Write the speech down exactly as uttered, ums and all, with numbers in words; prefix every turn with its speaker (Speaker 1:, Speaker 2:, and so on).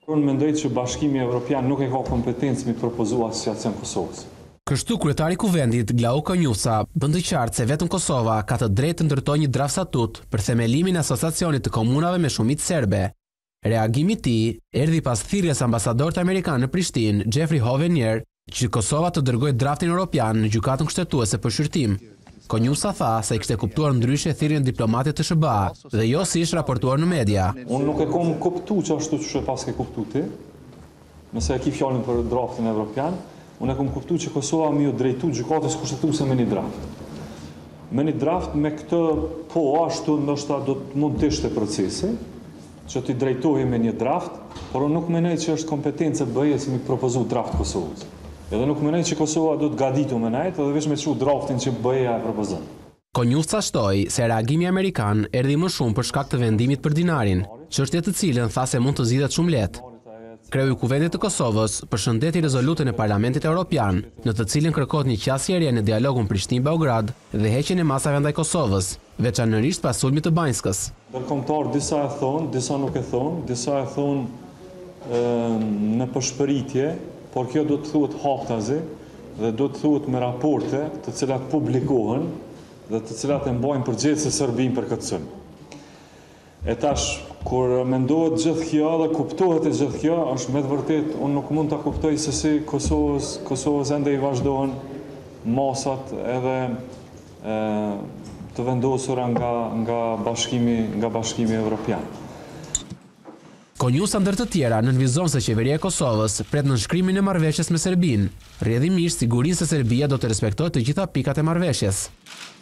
Speaker 1: Unë mendoj që Bashkimi Evropian nuk e ka kompetencë mi propozu asociacion Kosovës.
Speaker 2: Kështu kryetari i kuvendit Glauko Konjusa bën të qartë se vetëm Kosova ka të drejtë të ndërtojë një draft statut për themelimin e asociacionit të komunave me shumicë serbe. Reagimi i tij erdhi pas thirrjes së ambasadorit amerikan në Prishtinë, Jeffrey Hovenier, që Kosova të dërgojë draftin evropian në gjykatën kushtetuese për shqyrtim. Konjusa tha se kishte kuptuar ndryshe thirrjen e diplomatit të S B A dhe jo si ishte raportuar në media.
Speaker 1: Unë nuk e kam kuptuar që ashtu që pas ke kuptuar ti, nëse e ki fjalën për draftin evropian, unë e kam kuptuar që Kosova më ju drejtu gjykatës kushtetuese me një draft. Me një draft me këtë po ashtu ndoshta do të mund të ishte procesi, që ti drejtohej me një draft, por unë nuk mendoj që është kompetencë B E-s mi propozu draft Kosovës. Edhe nuk mendoj që Kosova do të gaditu me nejt, edhe veç me çu draftin që B E-ja e propozon.
Speaker 2: Konjusa shtoi se reagimi amerikan erdhi më shumë për shkak të vendimit për dinarin, çështje të cilën tha se mund të zgjidhet shumë lehtë. Kreu i Kuvendit të Kosovës përshëndeti rezolutën e Parlamentit Evropian, në të cilën kërkohet një qasje në dialogun Prishtinë-Beograd dhe heqjen e masave ndaj Kosovës, veçanërisht pas sulmit të Banjskës.
Speaker 1: Ndërkombëtar disa e thonë, disa nuk e thonë, disa e thonë në përshpëritje, por kjo do të thuhet haptazi dhe do të thuhet me raporte të cilat publikohen dhe të cilat e mbajnë përgjegjësi Serbinë për këtë sulm. E tash, kur mendohet gjithë kjo dhe kuptohet e gjithë kjo, është me të vërtet, unë nuk mund të kuptoj se si Kosovës, Kosovës ende i vazhdohen masat edhe e, të vendosura nga, nga, bashkimi, nga bashkimi Evropian.
Speaker 2: Konjusa ndër të tjera nënvizon se qeveria e Kosovës pret nënshkrimin e marrëveshjes me Serbinë, rrjedhimisht sigurisë se Serbia do të respektojë të gjitha pikat e marrëveshjes.